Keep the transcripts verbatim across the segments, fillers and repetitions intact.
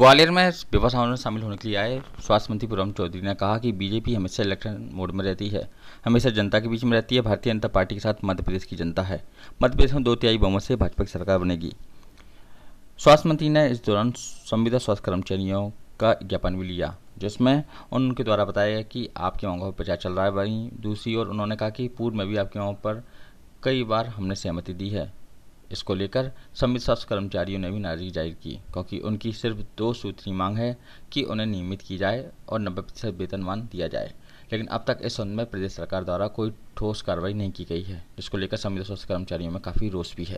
ग्वालियर में विवाह समारोह में शामिल होने के लिए आए स्वास्थ्य मंत्री पूनम चौधरी ने कहा कि बीजेपी हमेशा इलेक्शन मोड में रहती है, हमेशा जनता के बीच में रहती है। भारतीय जनता पार्टी के साथ मध्य प्रदेश की जनता है। मध्य प्रदेश में दो तिहाई बहुमत से भाजपा की सरकार बनेगी। स्वास्थ्य मंत्री ने इस दौरान संविदा स्वास्थ्य कर्मचारियों का ज्ञापन भी लिया, जिसमें उनके द्वारा बताया कि आपकी मांगों पर प्रचार चल रहा है। वहीं दूसरी ओर उन्होंने कहा कि पूर्व में भी आपकी मांगों पर कई बार हमने सहमति दी है। इसको लेकर संविदा स्वास्थ्य कर्मचारियों ने भी नाराजगी जाहिर की, क्योंकि उनकी सिर्फ दो सूत्री मांग है कि उन्हें नियमित की जाए और नब्बे प्रतिशत वेतनमान दिया जाए। लेकिन अब तक इस संबंध में प्रदेश सरकार द्वारा कोई ठोस कार्रवाई नहीं की गई है, जिसको लेकर संविदा स्वास्थ्य कर्मचारियों में काफ़ी रोष भी है।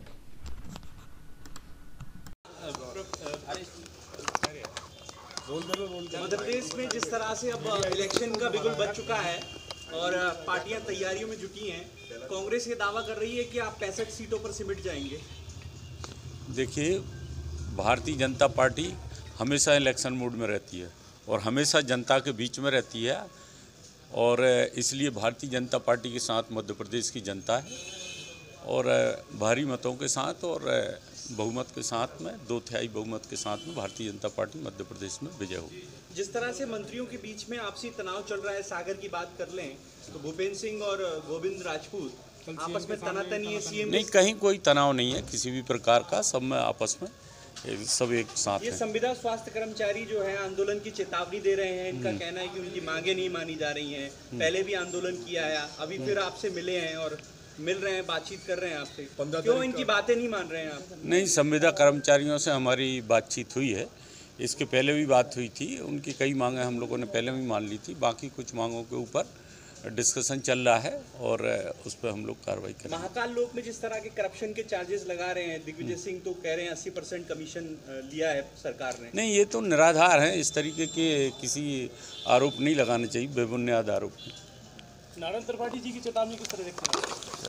मध्य प्रदेश में जिस तरह से अब इलेक्शन का बिगुल बज चुका है और पार्टियां तैयारियों में जुटी हैं, कांग्रेस ये दावा कर रही है कि आप पैंसठ सीटों पर सिमट जाएंगे। देखिए, भारतीय जनता पार्टी हमेशा इलेक्शन मूड में रहती है और हमेशा जनता के बीच में रहती है, और इसलिए भारतीय जनता पार्टी के साथ मध्य प्रदेश की जनता है और भारी मतों के साथ और बहुमत के साथ में, दो तिहाई बहुमत के साथ में भारतीय जनता पार्टी मध्य प्रदेश में विजय होगी। जिस तरह से मंत्रियों के बीच में आपसी तनाव चल रहा है, सागर की बात कर लें तो भूपेंद्र सिंह और गोविंद राजपूत आपस में तनातनी है। सीएम नहीं, कहीं कोई तनाव नहीं है किसी भी प्रकार का, सब में आपस में सब एक साथ ये है। संविदा स्वास्थ्य कर्मचारी जो है आंदोलन की चेतावनी दे रहे हैं। इनका कहना है कि उनकी मांगे नहीं मानी जा रही हैं। पहले भी आंदोलन किया है, अभी फिर आपसे मिले हैं और मिल रहे हैं, बातचीत कर रहे हैं आपसे। क्यों इनकी बातें नहीं मान रहे हैं आप? नहीं, संविदा कर्मचारियों से हमारी बातचीत हुई है, इसके पहले भी बात हुई थी। उनकी कई मांगें हम लोगों ने पहले भी मान ली थी, बाकी कुछ मांगों के ऊपर डिस्कशन चल रहा है और उस पर हम लोग कार्रवाई करेंगे। महाकाल लोक में जिस तरह के करप्शन के चार्जेस लगा रहे हैं, दिग्विजय सिंह तो कह रहे हैं अस्सी परसेंट कमीशन लिया है सरकार ने। नहीं, ये तो निराधार है, इस तरीके के किसी आरोप नहीं लगाने चाहिए, बेबुनियाद आरोप। नारायण त्रिपाठी जी की चेतावनी किस तरह देखते हैं?